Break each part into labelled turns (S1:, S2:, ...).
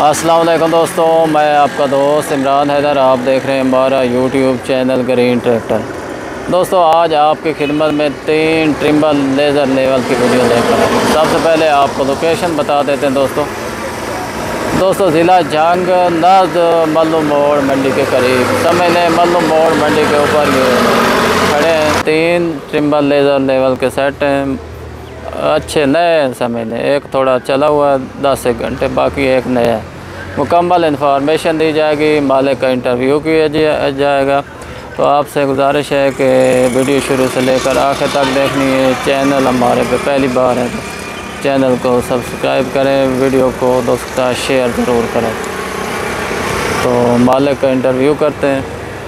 S1: अस्सलाम वालेकुम दोस्तों, मैं आपका दोस्त इमरान हैदर। आप देख रहे हैं हमारा यूट्यूब चैनल ग्रीन ट्रैक्टर। दोस्तों आज आपकी खिदमत में 3 ट्रिम्बल लेज़र लेवल की वीडियो लेकर आए। सबसे पहले आपको लोकेशन बता देते हैं दोस्तों ज़िला जंग नज़ मल्लुम मोड़ मंडी के करीब। समझ लें मल्लुम मोड़ मंडी के ऊपर ये खड़े हैं। 3 ट्रिम्बल लेज़र लेवल के सेट हैं, अच्छे नए समझ लें। एक थोड़ा चला हुआ है 10 एक घंटे, बाकी एक नया है। मुकम्मल इन्फॉर्मेशन दी जाएगी, मालिक का इंटरव्यू किया जाएगा। तो आपसे गुजारिश है कि वीडियो शुरू से लेकर आखिर तक देखनी है। चैनल हमारे पे पहली बार है तो चैनल को सब्सक्राइब करें, वीडियो को दोस्तों के साथ शेयर ज़रूर करें। तो मालिक का इंटरव्यू करते हैं।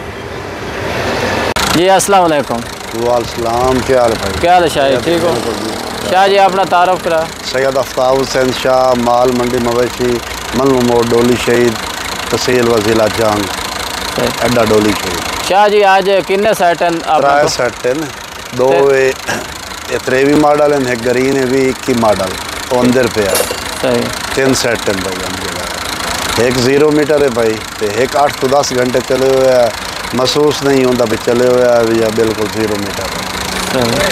S1: जी अस्सलाम वालेकुम।
S2: वालेकुम, क्या हाल है भाई?
S1: क्या हाल है शाह, ठीक हो? शाह जी अपना तारुफ करा।
S2: सैयद आफ्ताब हुसैन शाह, माल मंडी मवेशी, मल्लुम मोड़ डोली शहीद, तहसील व जिला जंग, अड्डा डोली शहीद। शाह
S1: जी आज किन्ने सेट हैं?
S2: 3 सेट हैं, 2 23 मॉडल हैं, एक ग्रीन है भी 21 मॉडल अंदर पे है।
S1: सही
S2: 3 सेट हैं भाई। हम एक 0 मीटर है भाई, तो एक 8 तो 10 घंटे चले हुए है, महसूस नहीं होता भी चले हुए है या बिल्कुल 0 मीटर है।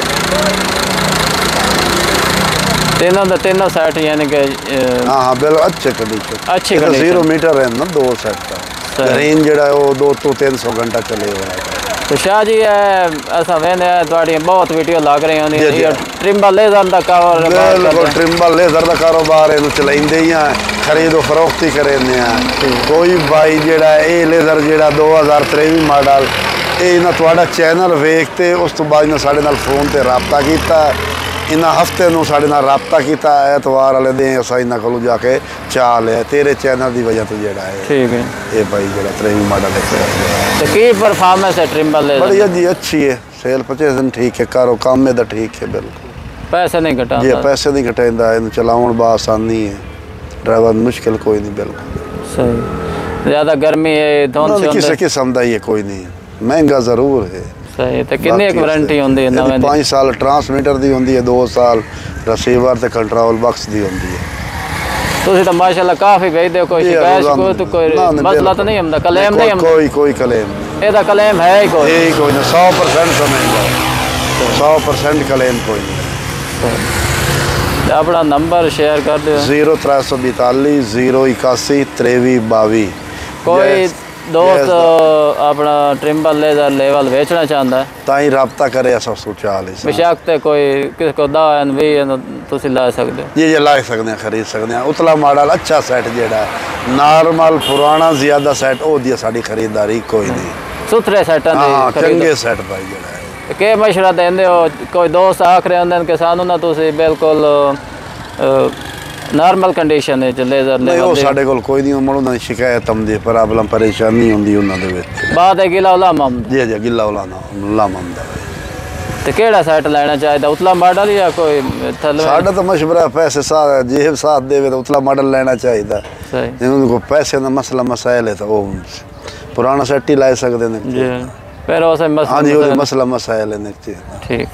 S1: तीनों सेट यानी कि
S2: हाँ बिल्कुल अच्छे कंडीशन,
S1: अच्छी
S2: 0 मीटर है ना 2 सेट का। ग्रीन जड़ा वो 200-300 घंटा चले हुए हैं।
S1: तो शाह जी ऐसा वेने थोड़ी बहुत वीडियो लग रही होनी ट्रिम्बल लेज़र का कारोबार।
S2: बिल्कुल ट्रिम्बल लेज़र का कारोबार है, चलाइंदे ही हैं, खरीदो फरोख्ती करेंगे हैं। कोई भाई जड़ा ये लेज़र जड़ा 2023 मॉडल ये ना थोड़ा चैनल वेखते उस तो बाद साढ़े नाल फोन ते रबता किया। इन्हें हफ्ते में साढ़े नाल रबता किया, एतवार वाले दिन अस इन्हों को जाके चा लिया। तेरे चैनल की वजह तो जड़ा है
S1: ठीक है
S2: ये भाई जड़ा 23 मॉडल है।
S1: की परफॉर्मेंस है ट्रिम्बल लेज़र?
S2: बढ़िया जी, अच्छी है। सेल परचेज ठीक है, कारो काम में तो ठीक है। बिल्कुल
S1: पैसे नहीं घटा
S2: जी, पैसे नहीं घटाइंदा, चलाउण बा आसानी है, ड्राइवर मुश्किल कोई नहीं। बिल्कुल
S1: सही। ज़्यादा गर्मी है धुंध
S2: किसी किस्म का ही है, कोई नहीं। महंगा जरूर है।
S1: सही। तो कितनी एक वारंटी होंदी है?
S2: 5 साल ट्रांसमीटर दी होंदी है, 2 साल रिसीवर ते कंट्रोल बॉक्स दी होंदी है।
S1: तो माशाल्लाह काफ़ी भेजते हो, कोई शिकायत कोई मसला तो नहीं हमदा? क्लेम नहीं हमदा?
S2: कोई क्लेम
S1: ਇਹਦਾ क्लेम है ही कोई?
S2: 100% समझ लो, 100% क्लेम कोई नहीं।
S1: अपना नंबर शेयर कर दो।
S2: 0342 081 23 22।
S1: कोई दोस्त अपना ट्रिम्बल लेज़र लेवल बेचना चाहता है
S2: ताई रबता करे, ऐसा सोचा
S1: बेशक तो कोई किसी को 10 20 ला सकते हो?
S2: ये ला सकते हैं, खरीद सकते हैं। उतला मॉडल अच्छा सेट जेड़ा नॉर्मल पुराना ज्यादा सेट वो दी साड़ी खरीदारी कोई नहीं।
S1: सुथरे सेट
S2: चंगे सेट भाई जेड़ा
S1: के मशवरा देंदे हो? कोई दोस्त आख रहे होंगे कि सानू ना तुसी बिल्कुल नॉर्मल कंडीशन है लेज़र
S2: नहीं, वो साढ़े कोल कोई नहीं। मुड़ उन्होंने शिकायत आती, प्रॉब्लम परेशानी होंगी उन्होंने
S1: बात है गिला उलामा आमद।
S2: जी जी गिला उलामा आमद।
S1: तो केड़ा सेट लेना चाहिए, उतला मॉडल या कोई थल्ले?
S2: साढ़ा तो मशवरा पैसे जेब साथ देवे तो उतला मॉडल लेना चाहिए।
S1: सही।
S2: उनको पैसे का मसला मसाइल है तो वो पुराना सेट ही ला सकते हैं। हाँ जी, मसला मसाइल है।
S1: ठीक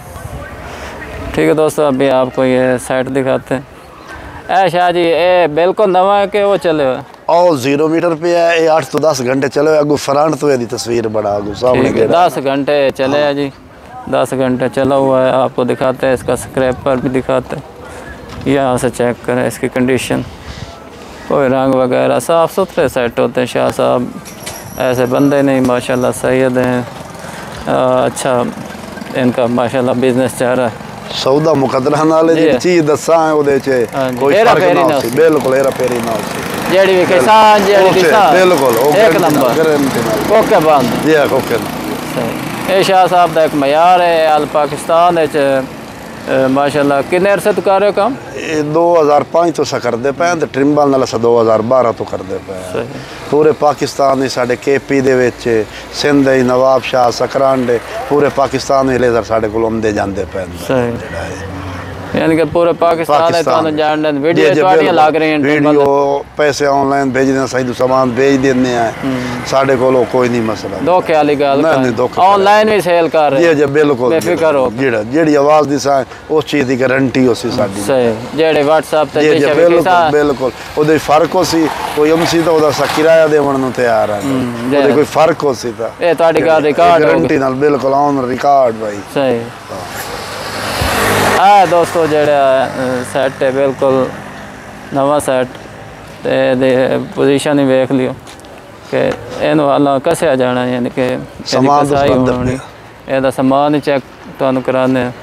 S1: है दोस्तों, अभी आपको ये सेट दिखाते हैं। शाह जी ये बिल्कुल नवा है कि वो चले हुए?
S2: और 0 मीटर पे है, ये 8 तो 10 घंटे चले हुए। अगू फ्रंट तो यदि तस्वीर बड़ा अगू सामने
S1: 10 घंटे चले हैं जी, 10 घंटे चला हुआ है। आपको दिखाते हैं, इसका स्क्रैपर भी दिखाते हैं। यहाँ से चेक करें इसकी कंडीशन, कोई रंग वगैरह साफ़ सुथरे सेट होते हैं। शाह साहब ऐसे बंदे नहीं, माशाल्लाह सैयद हैं। अच्छा इनका माशाल्लाह बिजनेस चल रहा है।
S2: सौदा मुकदरा नाल जी चीज दसा है ओदे च कोई फर्क ना हो। बिल्कुल हेरा फेरी ना हो।
S1: जेडी भी किसान जेडी किसान
S2: बिल्कुल
S1: एक नंबर ओके बंद
S2: जी ओके।
S1: सही। ये शाह साहब का एक मयार है अल पाकिस्तान माशाल्लाह। किन्ने अरसे तो कर रहे हो काम?
S2: 2005 तो करते पे, तो ट्रिम्बल नाल 2012 तो करते पे। पूरे पाकिस्तान साढ़े KP दे विच सिंध नवाब शाह सकरांड पूरे पाकिस्तान में लेज़र साढ़े को आंदे जाते पे।
S1: यानी कि पूरे पाकिस्तान है तो जानने वीडियो ਤੁਹਾਡੀਆਂ ਲੱਗ ਰਹੀਆਂ
S2: ਵੀਡੀਓ ਪੈਸੇ ਆਨਲਾਈਨ ਭੇਜਦੇ ਸਹੀ ਤੋਂ ਸਮਾਨ ਭੇਜ ਦਿੰਦੇ ਆ ਸਾਡੇ ਕੋਲ ਕੋਈ ਨਹੀਂ ਮਸਲਾ
S1: ਧੋਖੇ ਵਾਲੀ ਗੱਲ ਆਨਲਾਈਨ ਵੀ ਸੇਲ ਕਰ ਰਹੇ
S2: ਜੀ ਬਿਲਕੁਲ
S1: ਬੇਫਿਕਰ ਹੋ
S2: ਜਿਹੜੀ ਆਵਾਜ਼ ਦੀ ਸਾ ਉਸ ਚੀਜ਼ ਦੀ ਗਾਰੰਟੀ ਹੋਸੀ ਸਾਡੀ
S1: ਸਹੀ ਜਿਹੜੇ WhatsApp ਤੇ
S2: ਜੀ ਬਿਲਕੁਲ ਉਹਦੇ ਫਰਕ ਹੋਸੀ ਕੋਈ MC ਤਾਂ ਉਹਦਾ ਕਿਰਾਇਆ ਦੇਵਣ ਨੂੰ ਤਿਆਰ ਹੈ ਉਹਦੇ ਕੋਈ ਫਰਕ ਹੋਸੀ ਤਾਂ
S1: ਇਹ ਤੁਹਾਡੀ ਗੱਲ ਰਿਕਾਰਡ
S2: ਗਾਰੰਟੀ ਨਾਲ ਬਿਲਕੁਲ ਆਨ ਰਿਕਾਰਡ ਭਾਈ
S1: ਸਹੀ ਆ ਦੋਸਤੋ ਜਿਹੜਾ ਸੈੱਟ ਹੈ ਬਿਲਕੁਲ ਨਵਾਂ ਸੈੱਟ ਤੇ ਇਹਦੇ ਪੋਜੀਸ਼ਨ ਹੀ ਵੇਖ ਲਿਓ ਕਿ ਇਹਨੂੰ ਹਾਲਾਂ ਕੱਸਿਆ ਜਾਣਾ ਯਾਨੀ ਕਿ
S2: ਸਮਾਨ ਸਹੀ ਹੋਣੀ
S1: ਇਹਦਾ ਸਮਾਨ ਹੀ ਚੈੱਕ ਤੁਹਾਨੂੰ ਕਰਾਉਂਦੇ ਆ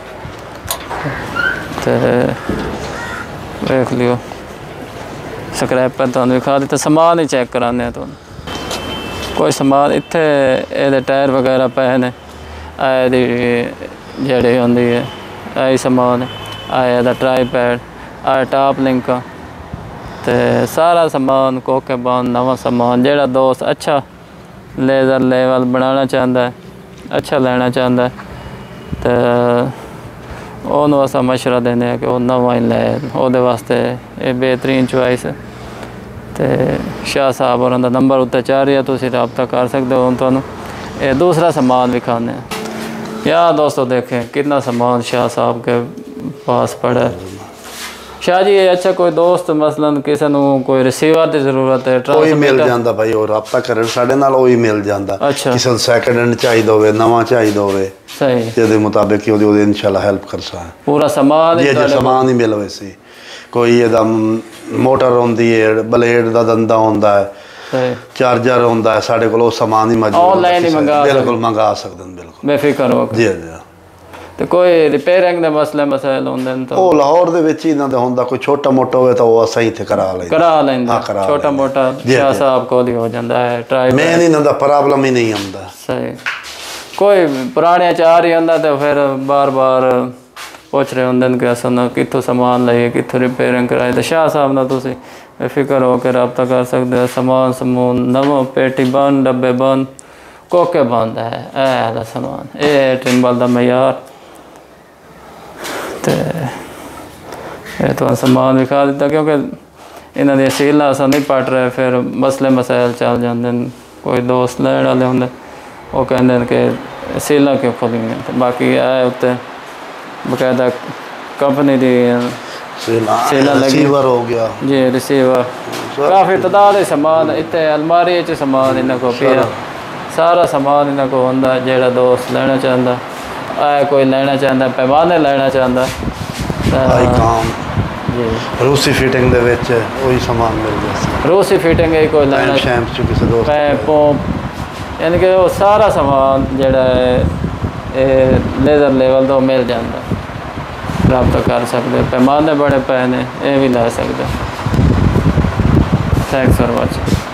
S1: ਤੇ ਵੇਖ ਲਿਓ ਸਕ੍ਰੈਪਰ ਤੁਹਾਨੂੰ ਵਿਖਾ ਦਿੱਤਾ ਸਮਾਨ ਹੀ ਚੈੱਕ ਕਰਾਉਂਦੇ ਆ ਤੁਹਾਨੂੰ ਕੋਈ ਸਮਾਨ ਇੱਥੇ ਇਹਦੇ ਟਾਇਰ ਵਗੈਰਾ ਪਏ ਨੇ ਇਹਦੀ ਜਿਹੜੇ ਹੁੰਦੀ ਹੈ ਇਹ ਸਮਾਨ ਆਇਆ ਦਾ ਟ੍ਰਾਈਪੈਡ ਆ ਟਾਪ ਲਿੰਕ ਤੇ ਸਾਰਾ ਸਮਾਨ ਕੋਕੇ ਬੰਦ ਨਵਾਂ ਸਮਾਨ ਜਿਹੜਾ ਦੋਸਤ ਅੱਛਾ ਲੇਜ਼ਰ ਲੈਵਲ ਬਣਾਉਣਾ ਚਾਹੁੰਦਾ ਹੈ ਅੱਛਾ ਲੈਣਾ ਚਾਹੁੰਦਾ ਤੇ ਉਹਨੂੰ ਅਸਾਂ ਮਸ਼ਵਰਾ ਦਿੰਦੇ ਆ ਕਿ ਉਹ ਨਵਾਂ ਹੀ ਲੈ ਉਹਦੇ ਵਾਸਤੇ ਇਹ ਬਿਹਤਰੀਨ ਚੁਆਇਸ ਹੈ ਤੇ ਸ਼ਾਹ ਸਾਹਿਬ ਉਹਨਾਂ ਦਾ ਨੰਬਰ ਉੱਤੇ ਚੱਲ ਰਿਹਾ ਤੁਸੀਂ ਰਾਬਤਾ कर सकते हो ਤੁਹਾਨੂੰ ये दूसरा सामान दिखाने हैं यहाँ दोस्तों देखें कितना सामान शाह साहब के पास पड़ा है शाह जी ये अच्छा कोई दोस्त मसलन किसी ਨੂੰ कोई रिसीवर की जरूरत है
S2: कोई मिल जाता भाई और राबता करन साडे नाल ओही मिल जाता
S1: अच्छा
S2: किसी ਨੂੰ ਸੈਕਿੰਡ ਹੈਂਡ ਚਾਹੀਦਾ ਹੋਵੇ ਨਵਾਂ ਚਾਹੀਦਾ ਹੋਵੇ
S1: सही
S2: ਜਿਹਦੇ ਮੁਤਾਬਿਕ ਉਹਦੇ ਇਨਸ਼ਾਅੱਲਾ ਹੈਲਪ ਕਰ ਸਕਦਾ
S1: पूरा सामान
S2: ਜੀ ਜੀ ਸਾਮਾਨ ਹੀ ਮਿਲਵੇ ਸੀ ਕੋਈ ਇਹਦਾ ਮੋਟਰ ਹੁੰਦੀ ਹੈ ਬਲੇਡ ਦਾ ਦੰਦਾ ਹੁੰਦਾ ਹੈ ਚਾਰਜਰ ਹੁੰਦਾ ਹੈ ਸਾਡੇ ਕੋਲ ਉਹ ਸਮਾਨ ਹੀ ਮੌਜੂਦ
S1: ਆਨਲਾਈਨ ਹੀ
S2: ਬਿਲਕੁਲ ਮੰਗਾ ਸਕਦੇ ਨੇ ਬਿਲਕੁਲ
S1: ਬੇਫਿਕਰ ਹੋ ਕੇ
S2: ਜੀ ਜੀ
S1: ਤੇ ਕੋਈ ਰਿਪੇਅਰਿੰਗ ਦੇ ਮਸਲੇ ਹੁੰਦੇ ਨੇ ਤਾਂ
S2: ਉਹ ਲਾਹੌਰ ਦੇ ਵਿੱਚ ਹੀ ਇਹਨਾਂ ਦਾ ਹੁੰਦਾ ਕੋਈ ਛੋਟਾ ਮੋਟਾ ਹੋਵੇ ਤਾਂ ਉਹ ਅਸਾਂ ਇੱਥੇ ਕਰਾ ਲੈਂਦੇ
S1: ਛੋਟਾ ਮੋਟਾ ਸ਼ਾਹ ਸਾਹਿਬ ਕੋਲ ਹੀ ਹੋ ਜਾਂਦਾ ਹੈ ਟਰਾਈ
S2: ਮੈਂ ਨਹੀਂ ਇਹਨਾਂ ਦਾ ਪ੍ਰੋਬਲਮ ਹੀ ਨਹੀਂ ਆਉਂਦਾ
S1: ਸਹੀ ਕੋਈ ਪੁਰਾਣੇ ਚਾਰ ਹੀ ਹੁੰਦਾ ਤੇ ਫਿਰ ਬਾਰ-ਬਾਰ ਪੁੱਛ ਰਹੇ ਹੁੰਦੇ ਨੇ ਕਿ ਅਸਾਂ ਕਿੱਥੋਂ ਸਮਾਨ ਲਈਏ ਕਿੱਥੋਂ ਰਿਪੇਅਰਿੰਗ ਕਰਾਏ ਤਾਂ ਸ਼ਾਹ ਸਾਹਿਬ ਨਾਲ ਤੁਸੀਂ बेफिक्र होकर रब्ता कर सकते हो समान समून नवों पेटी बंद डब्बे बंद कोके बंद है ऐसा समान ये ट्रिम्बल का मयार तो ये तो सामान दिखा दिता क्योंकि इन्होंने सीलां अस नहीं पट रहे फिर मसले मसाइल चल जाते हैं कोई दोस्त लैण वाले होंगे वो कहते हैं कि सीलां क्यों खुलियां तो बाकी है उत्ते बकायदा कंपनी की
S2: रिसीवर हो गया
S1: जी रिसीवर काफ़ी तादाद समान इतने अलमारी च समान इन्हों को पिया सारा समान इन्हों को होंदा जेड़ा दोस्त लेना चाहता कोई लेना चाहता पैमाने लेना चाहता जी
S2: रूसी फिटिंग दे विच वही सामान मिल जाता
S1: रूसी फिटिंग ही कोई लेना
S2: शैम्प किसी दोस्त
S1: पैपों यानी कि वो सारा सामान जेड़ा है लेज़र लेवल तो मिल जाता रब्ता कर सकते पैमाने बड़े पै ने ये भी लै सकते थैंक्स फॉर वॉचिंग